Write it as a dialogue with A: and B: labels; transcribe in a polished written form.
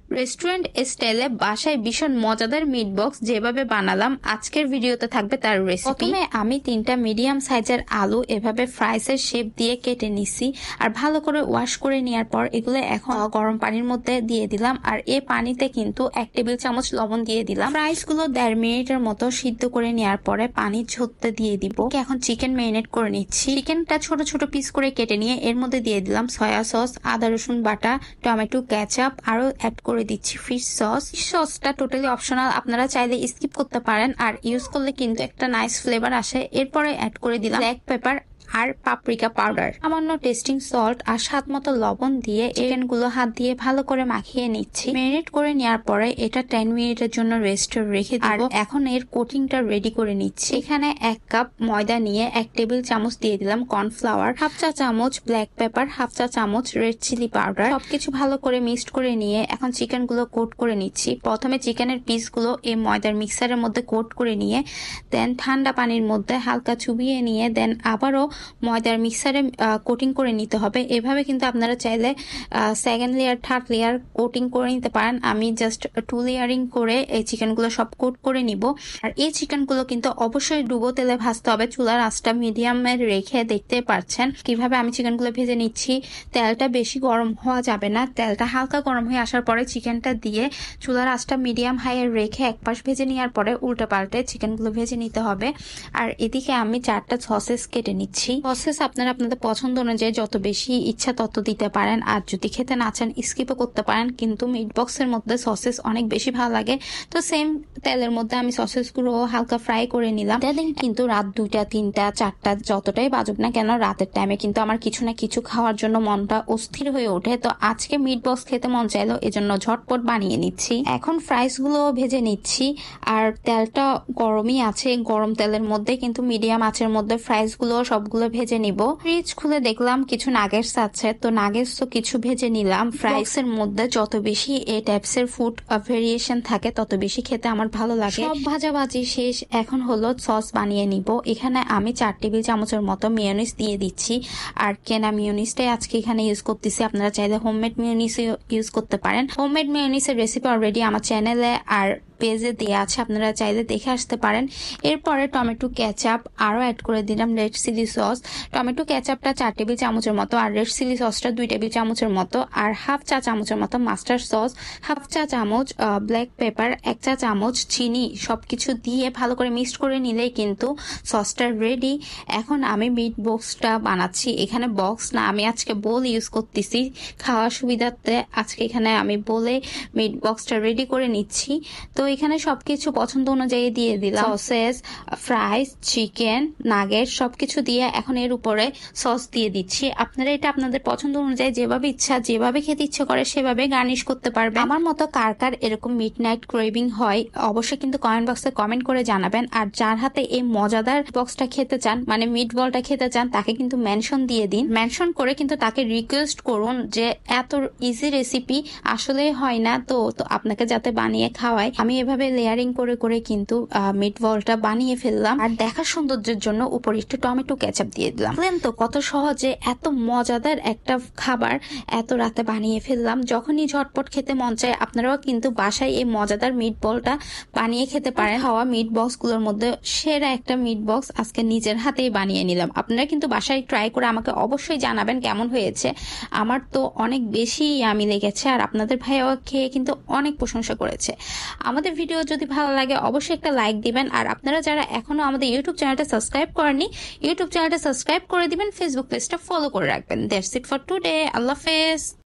A: Restaurant স্টাইলে বাসায় ভীষণ মজাদার মিট বক্স যেভাবে বানালাম আজকের ভিডিওতে থাকবে তার রেসিপি। প্রথমে আমি 3টা মিডিয়াম সাইজের আলু এভাবে ফ্রাইসের শেপ দিয়ে কেটে নিছি আর ভালো করে ওয়াশ করে নেওয়ার পর এগুলো এখন গরম পানির মধ্যে দিয়ে দিলাম। আর এই পানিতে কিন্তু 1 টেবিল চামচ লবণ দিয়ে দিলাম। ফ্রাইস গুলো 1.5 মিনিটের মতো সিদ্ধ করে নেওয়ার পরে পানি ঝরতে দিয়ে দিব। এখন চিকেন ম্যারিনেট করে নিচ্ছি। চিকেনটা ছোট ছোট পিস করে কেটে নিয়ে এর মধ্যে দিয়ে দিলাম সয়া সস, আদা রসুন বাটা, টমেটো কেচাপ, আরো অ্যাড করে দিচ্ছি ফিশ সস। সসটা টোটালি অপশনাল, আপনারা চাইলে স্কিপ করতে পারেন, আর ইউজ করলে কিন্তু একটা নাইস ফ্লেভার আসে। এরপরে অ্যাড করে দিলাম ব্ল্যাক পেপার আর পাপরিকা পাউডার, সামান্য টেস্টিং সল্ট আর স্বাদ মতো লবণ দিয়ে চিকেন গুলো হাত দিয়ে ভালো করে মাখিয়ে নিচ্ছি। ম্যারিনেট করে নেওয়ার পরে এটা 10 মিনিটের জন্য রেস্ট রেখে দিব। আর এখন এর কোটিংটা রেডি করে নিচ্ছি। এখানে 1 কাপ ময়দা নিয়ে 1 টেবিল চামচ দিয়ে দিলাম কর্নফ্লাওয়ার, হাফ চা চামচ ব্ল্যাক পেপার, হাফ চা চামচ রেড চিলি পাউডার, সবকিছু ভালো করে মিক্সড করে নিয়ে এখন চিকেন গুলো কোট করে নিচ্ছি। প্রথমে চিকেনের পিস গুলো এই ময়দার মিক্সারের মধ্যে কোট করে নিয়ে দেন ঠান্ডা পানির মধ্যে হালকা চুবিয়ে নিয়ে দেন আবারও ময়দার মিক্সারে কোটিং করে নিতে হবে। এভাবে কিন্তু আপনারা চাইলে second layer third layer coating করে নিতে পারেন। আমি জাস্ট 2 লেয়ারিং করে এই চিকেন গুলো সব কোট করে নিব। আর এই চিকেন গুলো কিন্তু অবশ্যই ডুবো তেলে ভাজতে হবে। চুলার আঁচটা মিডিয়ামে রেখে দেখতে পাচ্ছেন কিভাবে আমি চিকেন গুলো ভেজে নিচ্ছি। তেলটা বেশি গরম হওয়া যাবে না, তেলটা হালকা গরম হয়ে আসার পরে চিকেনটা দিয়ে চুলার আঁচটা মিডিয়াম হাইয়ে রেখে এক পাশ ভেজে নেওয়ার পরে উল্টে পাল্টে চিকেন গুলো ভেজে নিতে হবে। আর এদিকে আমি 4টা সসেস কেটে নিচ্ছি। সসেস আপনারা আপনাদের পছন্দ অনুযায়ী যত বেশি ইচ্ছা তত দিতে পারেন, আর যদি খেতে না চান স্কিপও করতে পারেন, কিন্তু মিট বক্সের মধ্যে সসেস অনেক বেশি ভালো লাগে। তো সেম তেলের মধ্যে আমি সসেস গুলো হালকা ফ্রাই করে নিলাম। কিন্তু রাত 2টা 3টা 4টা যতটাই বাজুক না কেন, রাতের টাইমে কিন্তু আমার কিছু না কিছু খাওয়ার জন্য মনটা অস্থির হয়ে ওঠে। তো আজকে মিট বক্স খেতে মন চাইলো, এজন্য ঝটপট বানিয়ে নিচ্ছি। এখন ফ্রাইস গুলো ভেজে নিচ্ছি আর তেলটা গরমই আছে, গরম তেলের মধ্যে কিন্তু মিডিয়াম আঁচের মধ্যে ফ্রাইস গুলো সবগুলো ভেজে নিব। ফ্রিজ খুলে দেখলাম কিছু নাগেটস আছে, তো নাগেটস তো কিছু ভেজে নিলাম। ফ্রাইস এর মধ্যে যত বেশি এই টাইপস এর ফুড ভেরিয়েশন থাকে তত বেশি খেতে আমার ভালো লাগে। সব ভাজাভাজি শেষ, এখন হলো সস বানিয়ে নিব। এখানে আমি 4 টেবিল চামচের মতো মেয়োনিজ দিয়ে দিচ্ছি। আর কেনা মেয়োনিজটাই আজকে এখানে ইউজ করতেছি, আপনারা চাইলে হোমমেড মেয়োনিজ ইউজ করতে পারেন। হোমমেড মেয়োনিজের রেসিপি অলরেডি আমার চ্যানেলে আর পেজে দেওয়া আছে, আপনারা চাইলে দেখে আসতে পারেন। এরপরে টমেটো কেচাপ আরো অ্যাড করে দিলাম, রেড চিলি সস। টমেটো কেচাপটা 4 টেবিল চামচের মতো আর রেড চিলি সসটা 2 টেবিল চামচের মতো, আর হাফ চা চামচের মতো মাস্টার্ড সস, হাফ চা চামচ ব্ল্যাক পেপার, 1 চা চামচ চিনি, সবকিছু দিয়ে ভালো করে মিক্সড করে নিলেই কিন্তু সসটা রেডি। এখন আমি মিট বক্সটা বানাচ্ছি। এখানে বক্স না, আমি আজকে বোল ইউজ করতেছি খাওয়ার সুবিধার্থে। আজকে এখানে আমি বলে মিট বক্সটা রেডি করে নিচ্ছি। তো এখানে সবকিছু পছন্দ অনুযায়ী দিয়ে দিলাম, সসেস, ফ্রাইস, চিকেন, নাগেট সবকিছু দিয়ে এখন এর উপরে সস দিয়ে দিচ্ছি। আপনারা এটা আপনাদের পছন্দ অনুযায়ী যেভাবে ইচ্ছা, যেভাবে খেতে ইচ্ছে করে সেভাবে গার্নিশ করতে পারবেন। আমার মতো কার কার এরকম মিডনাইট ক্রেভিং হয় অবশ্যই কিন্তু কমেন্ট বক্সে কমেন্ট করে জানাবেন। আর যার হাতে এই মজাদার বক্সটা খেতে চান, মানে মিট বলটা খেতে চান, তাকে কিন্তু মেনশন দিয়ে দিন। মেনশন করে কিন্তু তাকে রিকোয়েস্ট করুন যে এত ইজি রেসিপি আসলে হয় না, তো আপনাকে যাতে বানিয়ে খাওয়াই। আমি এভাবে লেয়ারিং করে করে কিন্তু মিট বলটা বানিয়ে ফেললাম। আর দেখার সৌন্দর্যের জন্য উপরে একটু টমেটো কেচাপ দিয়ে দিলাম। তো কত সহজে এত মজাদার একটা খাবার এত রাতে বানিয়ে ফেললাম। যখনই ঝটপট খেতে মন চায় আপনারাও কিন্তু বাসায় এই মজাদার মিট বলটা বানিয়ে খেতে পারেন। খাওয়া মিট বক্স গুলোর মধ্যে সেরা একটা মিট বক্স আজকে নিজের হাতেই বানিয়ে নিলাম। আপনারা কিন্তু বাসায় ট্রাই করে আমাকে অবশ্যই জানাবেন কেমন হয়েছে। আমার তো অনেক বেশি ইয়ামি লেগেছে, আর আপনাদের ভাইও খেয়ে কিন্তু অনেক প্রশংসা করেছে। আমাদের ভিডিও যদি ভালো লাগে অবশ্যই একটা লাইক দিবেন। আর আপনারা যারা এখনো আমাদের ইউটিউব চ্যানেলটা সাবস্ক্রাইব করেননি, ইউটিউব চ্যানেলটা সাবস্ক্রাইব করে দিবেন, ফেসবুক পেজটা ফলো করে রাখবেন। That's it for today. আল্লাহ হাফেজ।